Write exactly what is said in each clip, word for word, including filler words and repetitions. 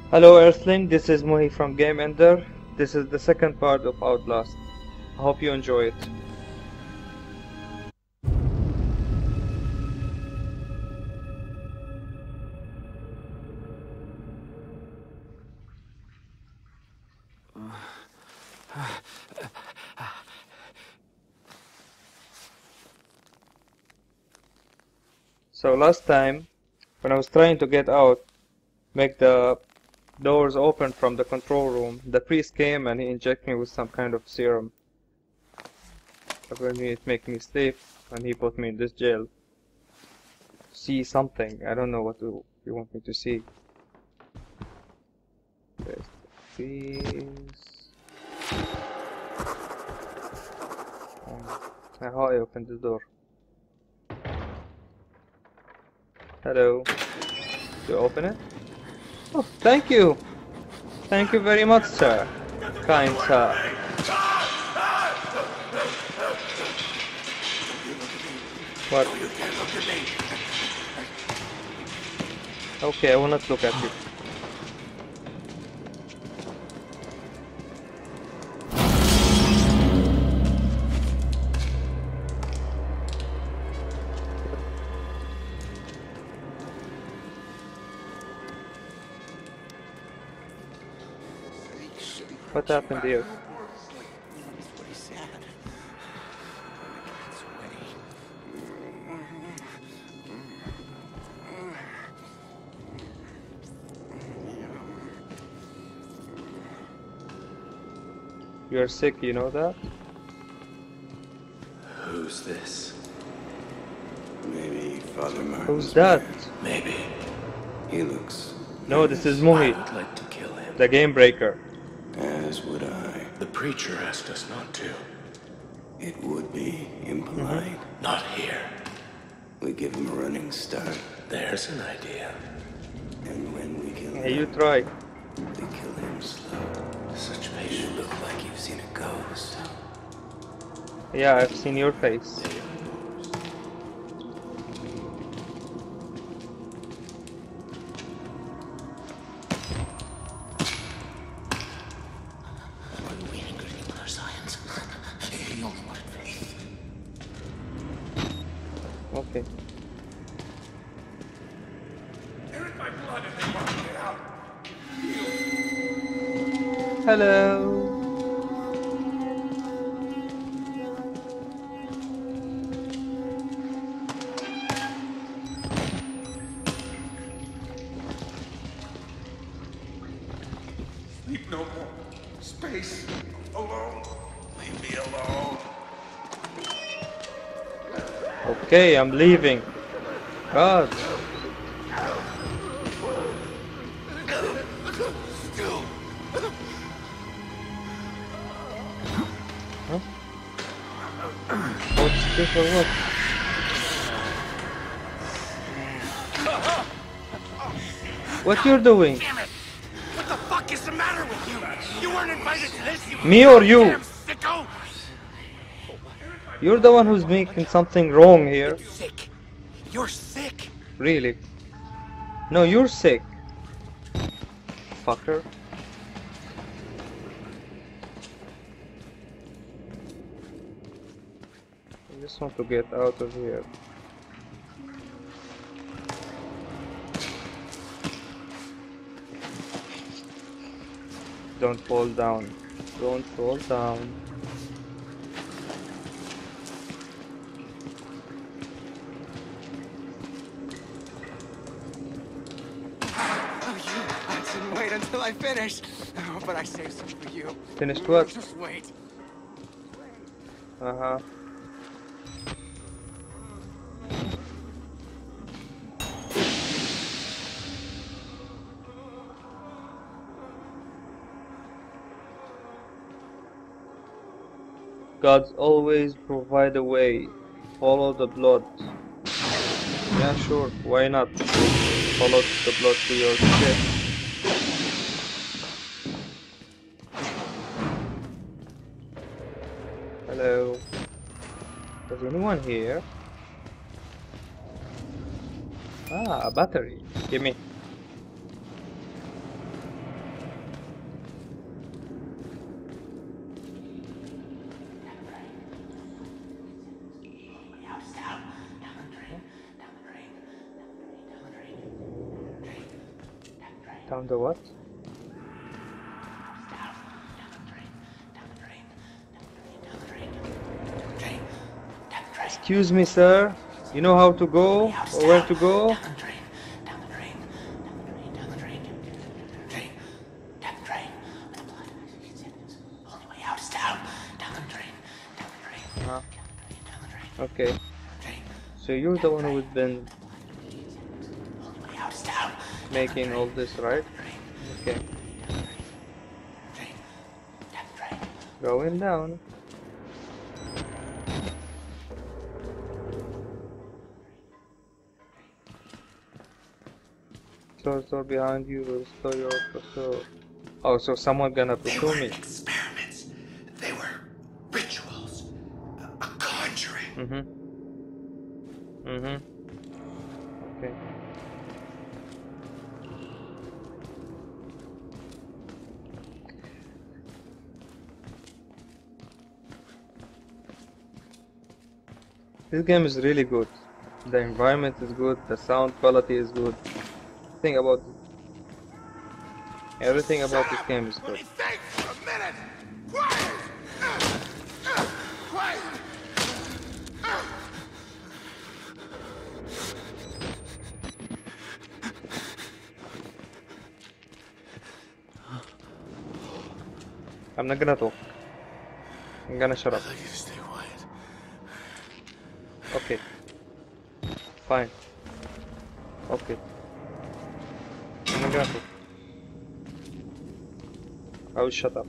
Hello Earthling, this is Muhi from Game Ender. This is the second part of Outlast. I hope you enjoy it. So last time, when I was trying to get out, make the doors open from the control room, the priest came and he injected me with some kind of serum. Apparently it made me sleep and he put me in this jail. See something, I don't know what to, you want me to see. There's the priest. Um, how I open the door? Hello. Do you open it? Oh, thank you! Thank you very much, sir. Kind sir. What? Okay, I will not look at you. What happened here? You're sick, you know that? Who's this? Maybe Father Martin's Who's that? man. Maybe. He looks... No, this is I Muhi, would like to kill him. the game breaker. As would I. The preacher asked us not to. It would be impolite. Mm-hmm. Not here. We give him a running start, There's an idea. and when we kill Hey, you him, try. we kill him slow. Such You patience. look like you've seen a ghost. Yeah, I've seen your face. We ain't gonna get our science. He only wanted faith. Okay. They're in my blood and they want to get out. Hello. Sleep no more. Space. Alone. Leave me alone. Okay, I'm leaving. God. Huh? What's this or what? What you're doing? Damn it! What the fuck is the matter with you? You weren't invited to this, you Me or you? damn sicko! You're the one who's making something wrong here. Sick. You're sick. Really? No, you're sick. Fucker. I just want to get out of here. Don't fall down. Don't fall down. Oh, you! I didn't wait until I finished. Oh, but I saved some for you. Finished what? Just wait. Uh-huh. Gods always provide a way. Follow the blood. Yeah, sure. Why not? Follow the blood to your death. Hello. Is anyone here? Ah, a battery. Give me. Down the what? Excuse me, sir. You know how to go or where to go? Uh, okay. So you're the one who's been making all this, right? Okay. Going down. Close door behind you will restore your pursuit. Oh, so someone gonna They pursue weren't me. experiments. They were rituals. A, a conjuring. Mm-hmm. Mm-hmm. Okay. This game is really good. The environment is good, the sound quality is good. Everything about everything about this game is Let good. me think for a minute. Quiet. Uh, uh, quiet. Uh. I'm not gonna talk. I'm gonna shut up. I'd like you to stay quiet. Okay. Fine. Okay. I'm not gonna talk. I will shut up.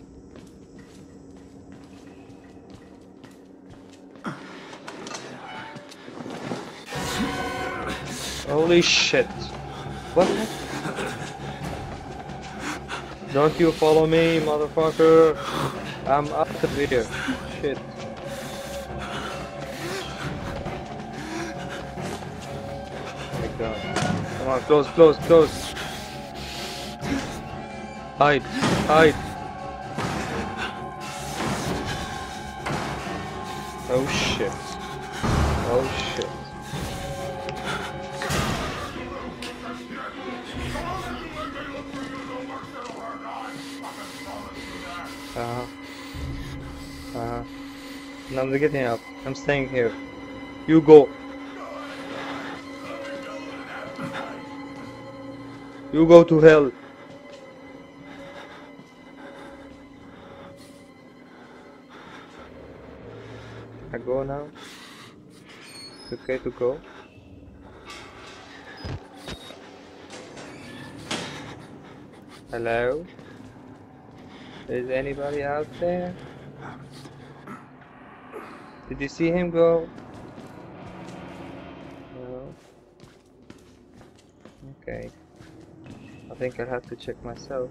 Holy shit. What? Don't you follow me, motherfucker. I'm out of here. Shit. Oh my god. Come on, close, close, close. Hide, hide. Oh shit. Oh shit. Uh-huh. Uh-huh. No, I'm getting up. I'm staying here. You go. You go to hell. I go now. It's okay to go. Hello? Is anybody out there? Did you see him go? No. Okay. I think I'll have to check myself.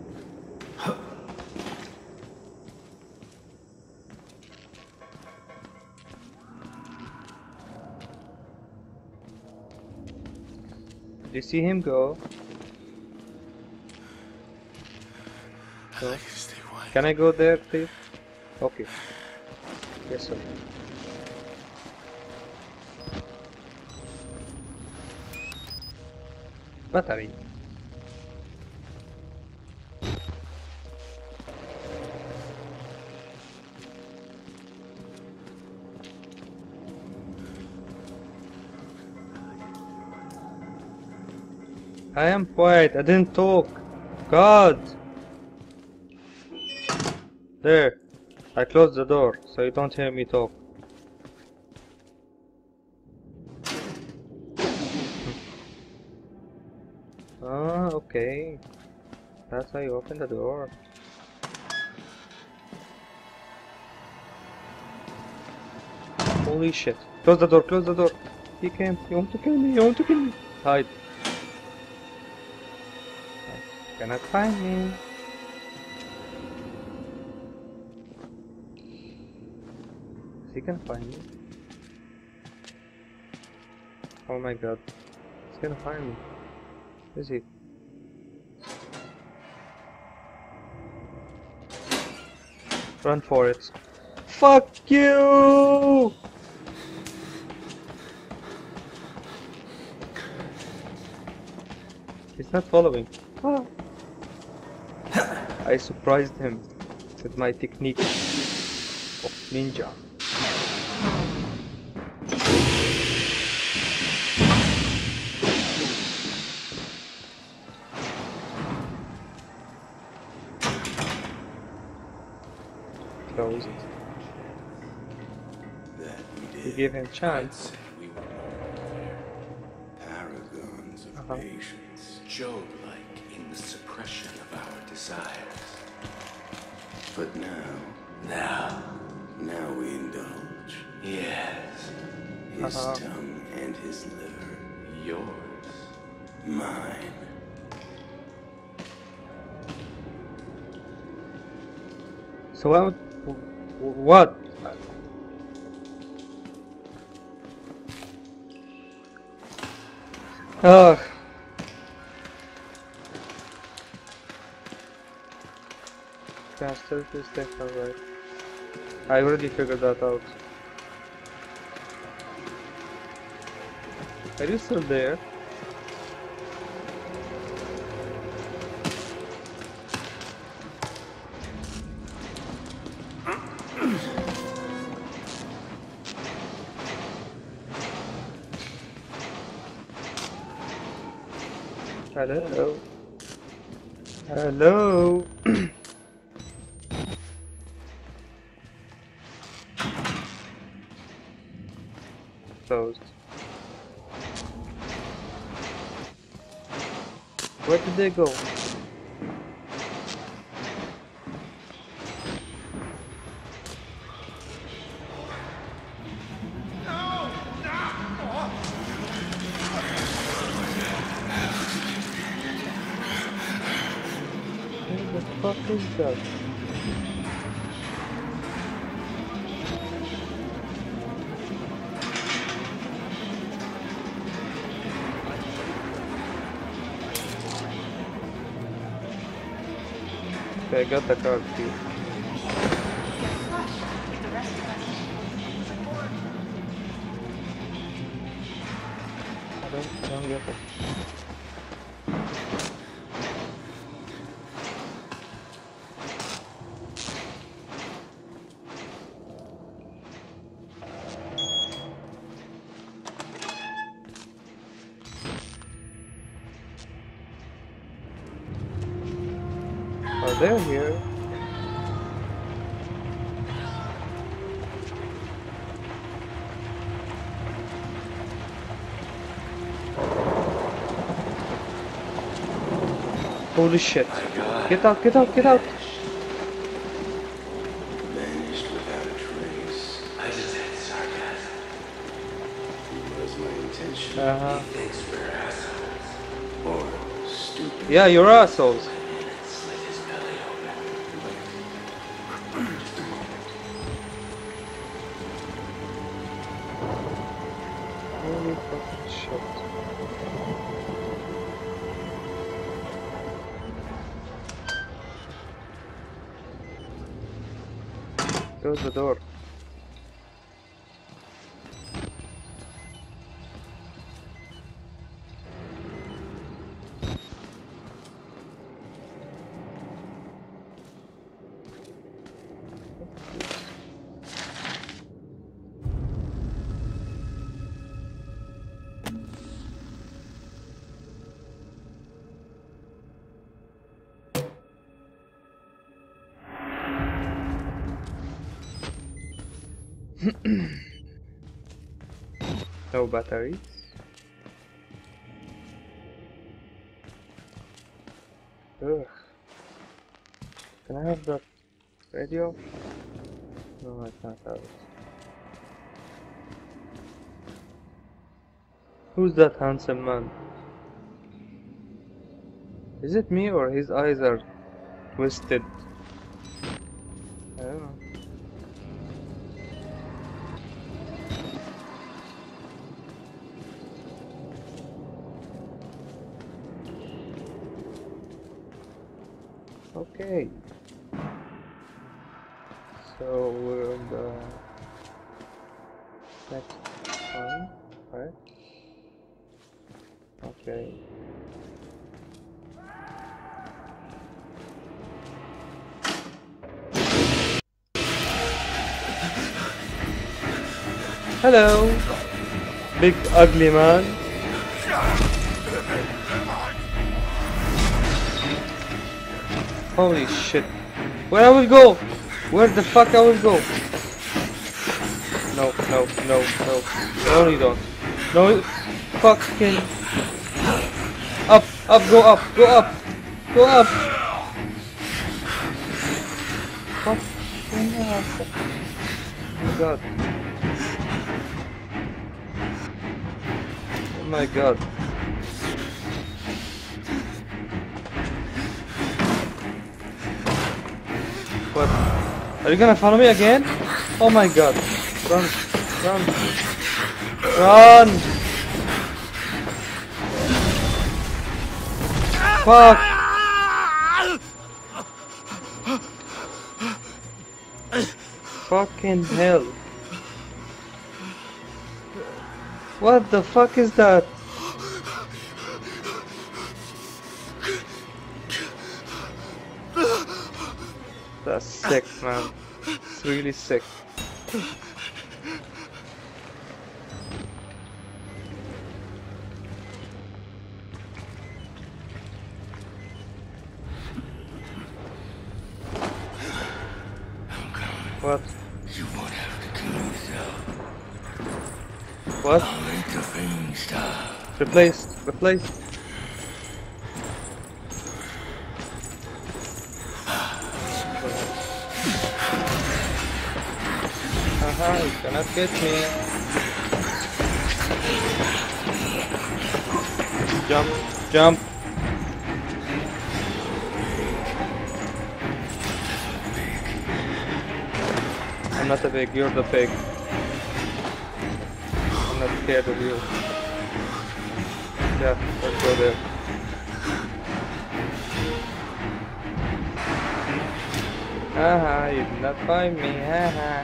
Did you see him go? I'd like you to stay quiet. Can I go there, please? Okay. Yes, sir. Battery. I am quiet. I didn't talk. God. There. I closed the door so you don't hear me talk. Ah, okay. That's how you open the door. Holy shit. Close the door, close the door. He came. You want to kill me, you want to kill me. Hide. Cannot find me. Is he gonna find me? Oh my god. He's gonna find me. Is he? Run for it. Fuck you! He's not following. Ah. I surprised him with my technique of ninja. Closed. That we We did. gave him chance. We were more Paragons of Uh-huh. patience. Job-like in the suppression of our desires. But now, Now, now we indulge. yes, His Uh-huh. tongue and his liver. yours. Mine. So what? What? Ugh. Faster to step away. I already figured that out. Are you still there? Hello? Hello? Closed. Where did they go? What the fuck is that? Okay, I got the card key. I don't, I don't get it. Are they here? Holy shit. Get out, get out, get out! Vanished without a trace. I just had sarcasm. Was my intention. Uh-huh. Thinks we're assholes. Or stupid. Yeah, you're assholes. Slit his belly open. Just a moment. Holy fucking shit. Close the door. No batteries. Ugh. Can I have that radio? No, I can't have it. Who's that handsome man? Is it me or his eyes are twisted? I don't know. Okay. So we're on the next one, right? Okay. Hello, big ugly man. Holy shit. Where I will go? Where the fuck I will go? No, no, no, no. No, you don't. No, you fucking... Up, up, go up, go up, go up. Fucking hell. Oh my god. Oh my god. What? Are you gonna follow me again? Oh my god. Run, run, run! Fuck! Fucking hell. What the fuck is that? That's sick, man. It's really sick. What? You won't have to kill yourself. What? I'll make the pain stop. Replaced. Replaced. Haha, you cannot get me. Jump. Jump. I'm not a pig, you're the pig. I'm not scared of you. Yeah, let's go there. Haha, you did not find me, haha.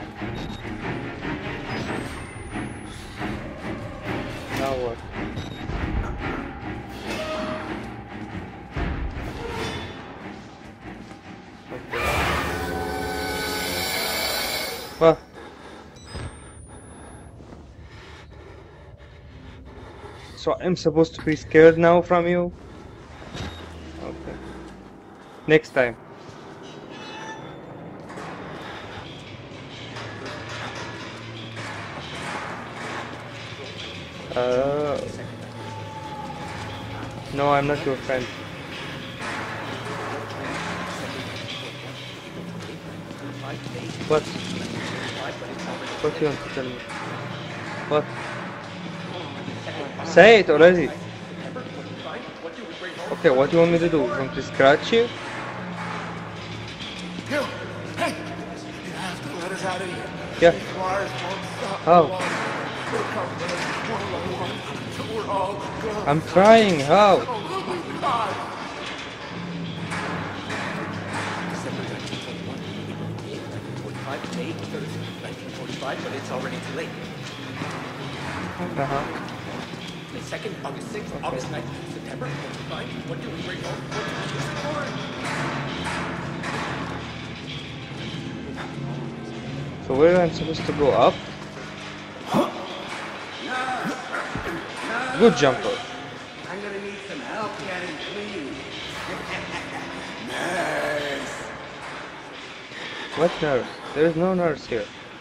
Now what? Okay. What? So I'm supposed to be scared now from you? Okay. Next time. Uh, no, I'm not your friend. What? What do you want to tell me? What? Say it already. Okay, what do you want me to do? You want me to scratch you? You! Hey! You have to let us out of here. Yeah. These wires won't stop How? for long. They'll come with us one by one till we're all gone. I'm trying. How? Oh my God! December nineteen twenty-one. nineteen forty-five, May third, nineteen forty-five, but it's already too late. Uh-huh. May second, August sixth, August ninth, September twenty-five. What do we bring home? What do we use it for? So where am I supposed to go? Up? Good jumper. I'm gonna need some help getting clean. Nurse! What nurse? There is no nurse here.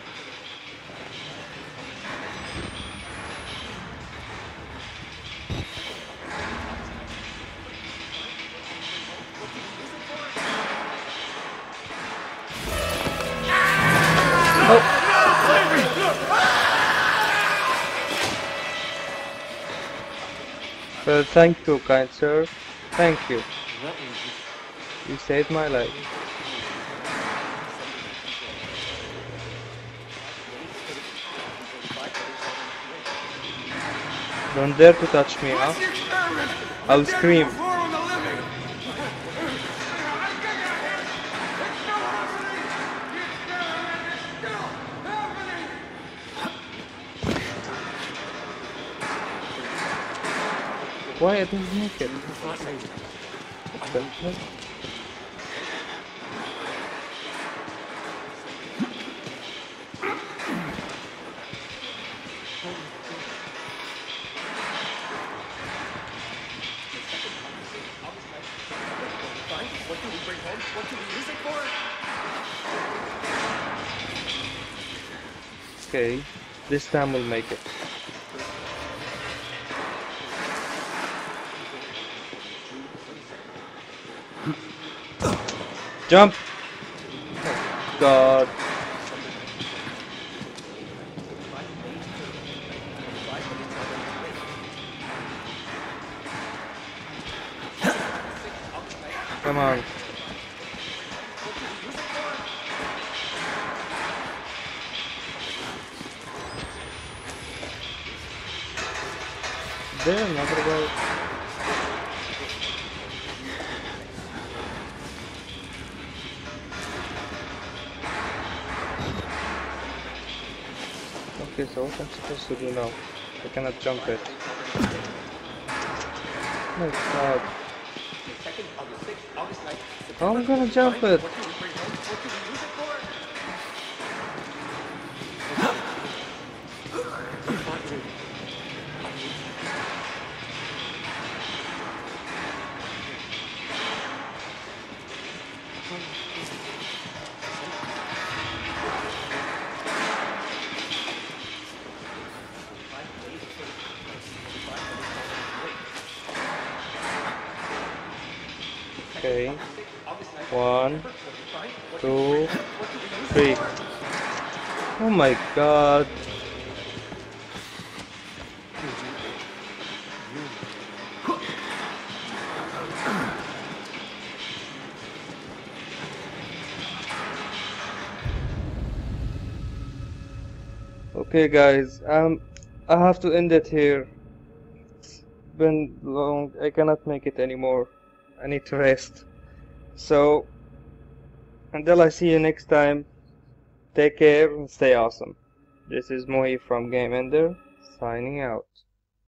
Oh. Well, thank you, kind sir. Thank you. You saved my life. Don't dare to touch me, huh? I'll scream. Why I didn't make it? What the heck? What do we bring home? What do we use it for? Okay, this time we'll make it. Jump! Oh, God. Come on. There, another way. Okay, so what I'm supposed to do now? I cannot jump it. Oh my God. How am I gonna jump it? Okay. One, two, three. Oh my God. Okay guys, um I have to end it here. It's been long, I cannot make it anymore. I need to rest. So until I see you next time, take care and stay awesome. This is Mohi from Game Ender, signing out.